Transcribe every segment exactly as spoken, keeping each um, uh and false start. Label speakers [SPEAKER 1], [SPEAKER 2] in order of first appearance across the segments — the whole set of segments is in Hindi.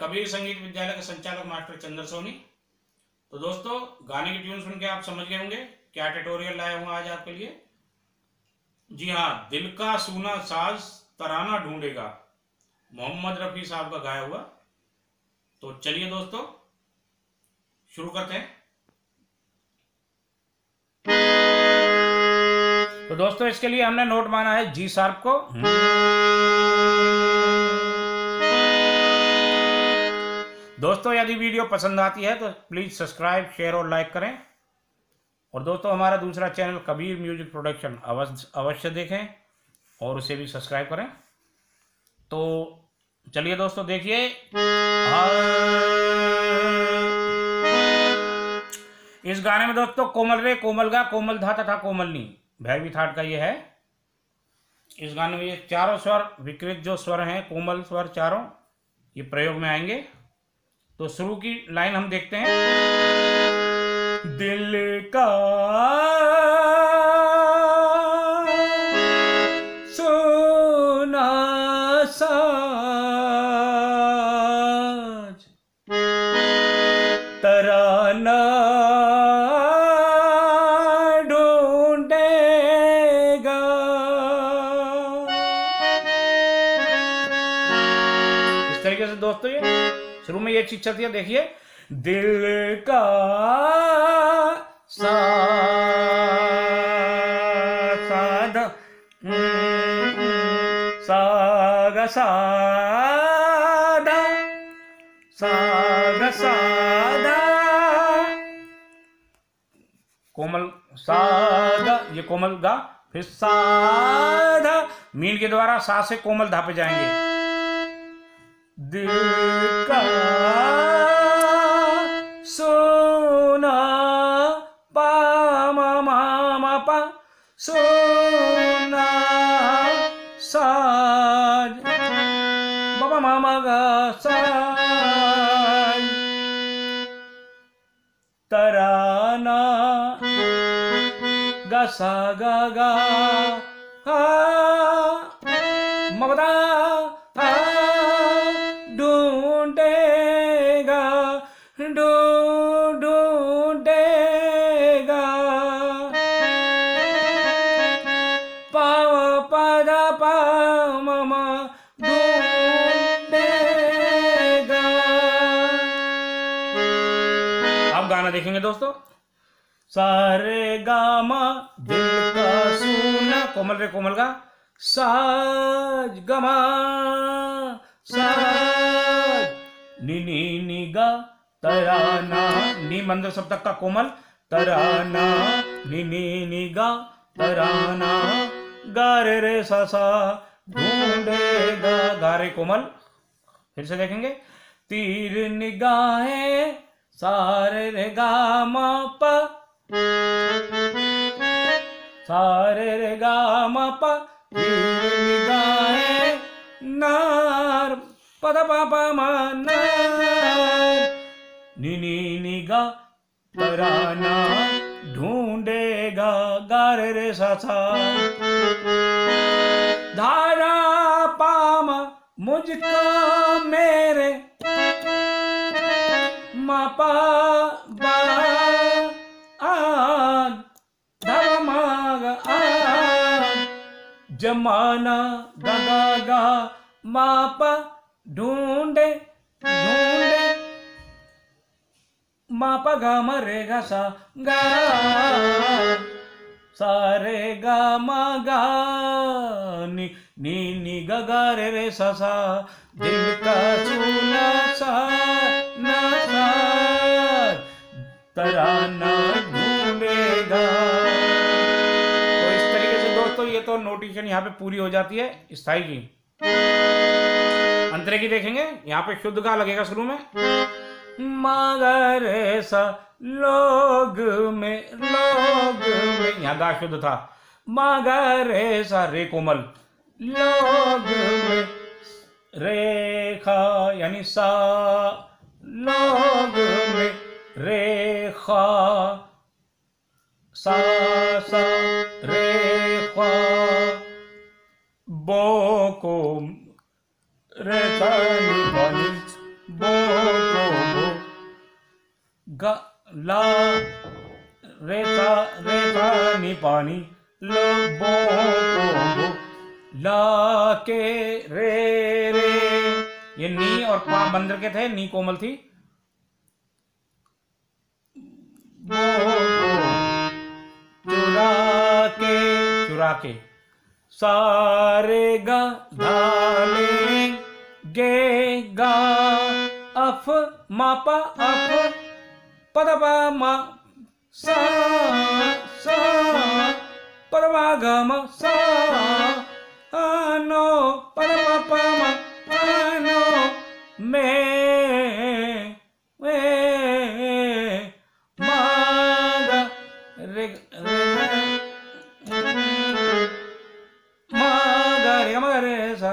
[SPEAKER 1] कबीर संगीत विद्यालय का संचालक मास्टर चंद्र सोनी। तो दोस्तों, गाने की ट्यून सुन के आप समझ गए होंगे क्या ट्यूटोरियल लाया हूँ आज आपके लिए। जी हाँ, दिल का सूना साज तराना ढूंढेगा, मोहम्मद रफ़ी साहब का गाया हुआ। तो चलिए दोस्तों, शुरू करते हैं। तो दोस्तों, इसके लिए हमने नोट माना है जी शार्प को। दोस्तों, यदि वीडियो पसंद आती है तो प्लीज़ सब्सक्राइब, शेयर और लाइक करें। और दोस्तों, हमारा दूसरा चैनल कबीर म्यूजिक प्रोडक्शन अवश्य अवश्य देखें और उसे भी सब्सक्राइब करें। तो चलिए दोस्तों, देखिए। इस गाने में दोस्तों कोमल रे, कोमल गा, कोमल धा तथा कोमलनी भैरवी थाट का ये है। इस गाने में ये चारों स्वर, विकृत जो स्वर हैं, कोमल स्वर चारों, ये प्रयोग में आएंगे। तो शुरू की लाइन हम देखते हैं। दिल का सोना साज तराना ढूंढेगा। इस तरीके से दोस्तों ये शुरू में ये चीज चलती है। देखिए, दिल का सा साध साग साधा साग साधा कोमल साधा, ये कोमल गा, फिर साधा मीन के द्वारा सा से कोमल धा पे जाएंगे। दिल का सोना पा मा मा मा पा सोना साज बाबा मामा गा साज तराना गा सा गा गा हा मबदा हा ढूंढेगा ढू ढूंढेगा पाव पदा पा ममा ढूंढेगा। अब गाना देखेंगे दोस्तों। सारे गामा दिल का सूना, कोमल रे कोमल गा, साज गमा साज नी नी नी गा तराना, नी मंद सब तक का कोमल, तराना नी नी नी गा तराना, गा रे रे सा सा ढूंढेगा, गा रे कोमल। फिर से देखेंगे। तीर निगाहें सारे रे गा मा पा, सारे रे गा मा पा, तीर निगाहें नार पद पापा माना नी नी नी गा तराना ढूंढेगा, गा रे रे सा सा धारा पामा मुझको मेरे मापा बा आन धवा माग आन जमाना गा गा मापा ढूंढे ढूंढे मापा गा मरे गा सा गा सारे गा मा गा नी नी नी गा गा रे रे सा सा दिल का सूना सा ना सा तराना ढूंढेगा। तो इस तरीके से दोस्तों ये तो नोटेशन यहाँ पे पूरी हो जाती है स्थाई की। अंतरे की देखेंगे। यहाँ पे शुद्ध गा लगेगा शुरू में, मगर सा लोग में लोग में, यहाँ गा शुद्ध था, मगर सा रे कोमल, लोग में रेखा यानी सा, लोग में रेखा सा सा रेखा, बो को रे सा नी बो ग ला रे सा रे सा नी पानी लो बो को बो ला के रे रे। ये नी और पा बंदर के थे, नी कोमल थी। बो को चुरा के चुरा के सारे गा धाले गे गा अफ मापा अफ पदपा मा सा सा पदपा ग म सा आनो पदपा पा म आनो मे वे मा ग रे रे मा ग रे म रे सा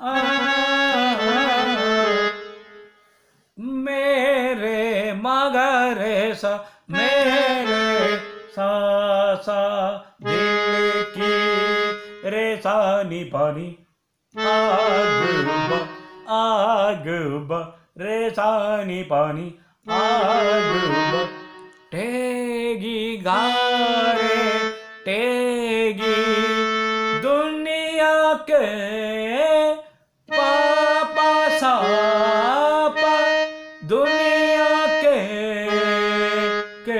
[SPEAKER 1] मेरे मगरे सा मेरे सा सा दिल की रे सा नी पानी आग ब आग ब रे सा नी पानी आग ब टेगी गारे टेगी दुनिया के पापा सा दुनिया के के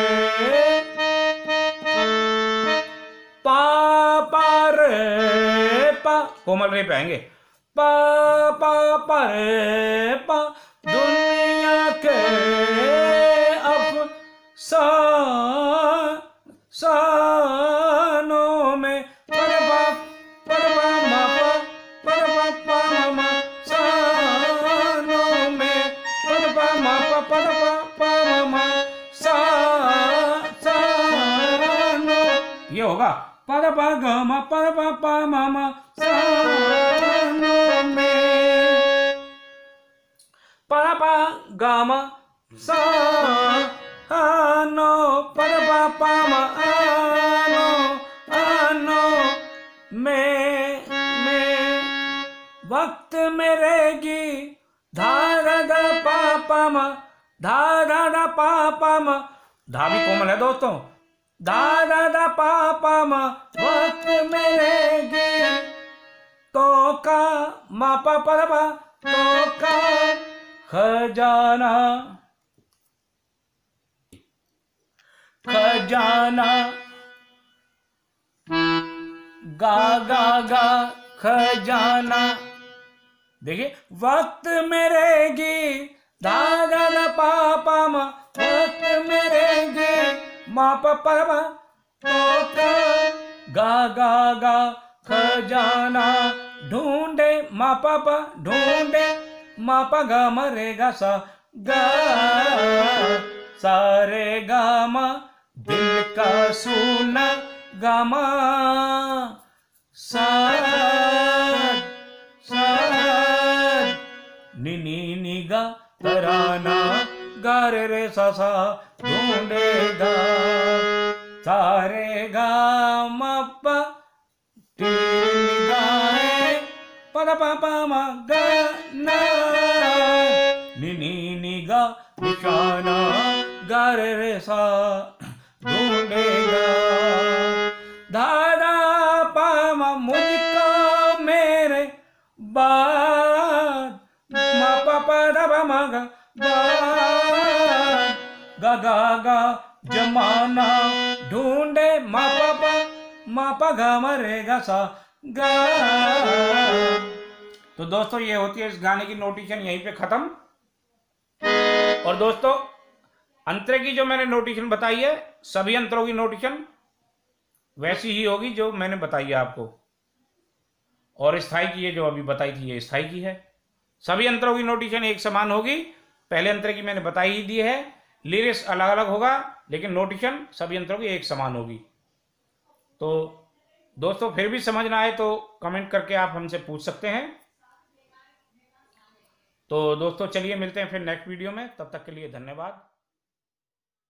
[SPEAKER 1] पापा रे पा कोमल रे पे आएंगे पा पा पा रे पा दुनिया के अब सा सानों में परबा परबा मा पा परबा पा मा सानों में परबा मा पा परबा पा मा सा सानो। ये होगा परबा ग मा परबा पा मा मा सानों में परबा ग मा सा आनो परबा पा मा आनो आनो में में वक्त में रहेगी धारा दा पापा मा धारा दा पापा मा धा भी कोमल है दोस्तों धारा दा पापा मा वक्त में रहेगी तो का मापा परबा तो का खजाना खजाना गा गा गा खजाना। देखिए वक्त में रहेगी धागा दा पापा मा वक्त में रहेगी मा पा परबा तो का गा गा गा खजाना ढूंढे मा पापा ढूंढे मा पा गा मा रे गा सा गा सारे गा मा दिल का सुना गा मा सा सा नी नी नी गा तराना गा रे रे सा सा ढूंढेगा सारे गा मा पा तेरी निगाहें पा पा पा मा गा ना नी नी नी गा निशाना गा रे रे सा ढूंढेगा धारा पा मा मुझको मेरे बाद मा पा पा दा पा मा गा बाद गा गा गा जमाना ढूंढे मा पा पा मा पा गा मा रे गा सा गा। तो दोस्तों ये होती है इस गाने की नोटेशन यहीं पे खत्म। और दोस्तों अंतरे की जो मैंने नोटेशन बताई है सभी अंतरों की नोटेशन वैसी ही होगी जो मैंने बताई है आपको। और स्थाई की है जो अभी बताई थी ये स्थाई की है। सभी अंतरों की नोटेशन एक समान होगी। पहले अंतर की मैंने बताई ही दी है। लिरिक्स अलग अलग होगा लेकिन नोटेशन सभी अंतरों की एक समान होगी। तो दोस्तों फिर भी समझ ना आए तो कमेंट करके आप हमसे पूछ सकते हैं। तो दोस्तों चलिए मिलते हैं फिर नेक्स्ट वीडियो में। तब तक के लिए धन्यवाद।